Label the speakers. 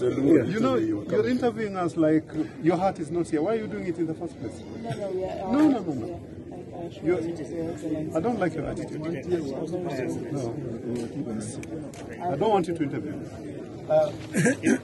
Speaker 1: You know, you're interviewing us like your heart is not here. Why are you doing it in the first place? No. I don't like your attitude. No. I don't want you to interview.